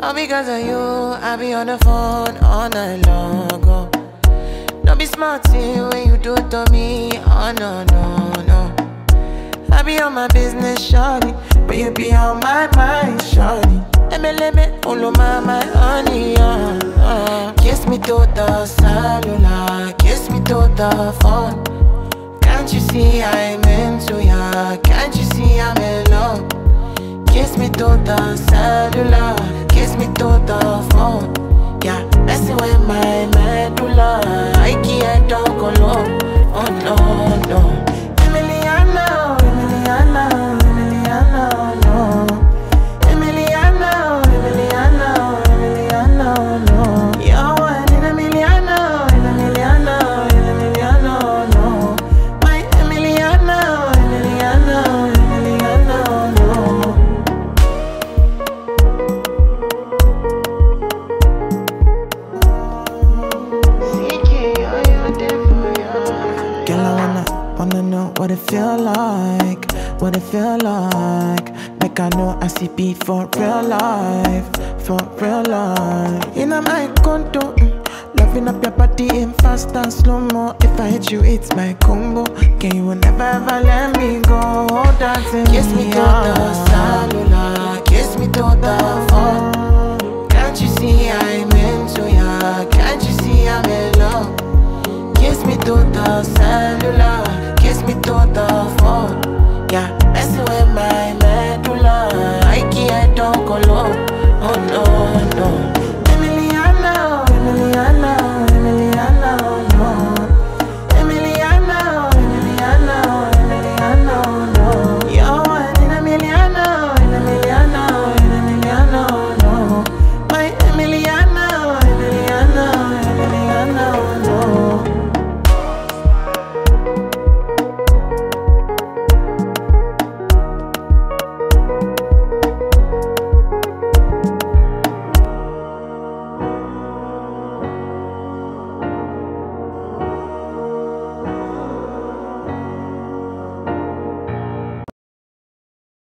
All because of you, I be on the phone all night long. Oh. Don't be smart when you do it to me. Oh no, no, no. I be on my business, shawty, but you be on my mind, shawty. Ebelebe, oloma, my honey, Kiss me to the cellular, kiss me to the phone. Can't you see I'm into ya? Can't you see I'm in love? Kiss me to the cellular, kiss me to the phone. Yeah, messing with my medulla, highkey and kolo. Oh no, no. Emiliana, Emiliana, Emiliana, no. Emiliana, Emiliana, Emiliana, no. You're one in Emiliana, Emiliana, Emiliana, no. My Emiliana, Emiliana, Emiliana, no. CKay, are you there for ya? Girl, I wanna know what it feel like, what it feel like. Make I know I see beat for real life, for real life. In my condo, loving up your body in fast and slow-mo. If I hit you, it's my combo. Can you never ever let me go? Dancing Kiss me to the cellular, kiss me to the phone. Can't you see I'm into ya? Can't you see I'm in love? Kiss me to the cellular, kiss me to the phone. Yeah, messing with my medulla, highkey and kolo.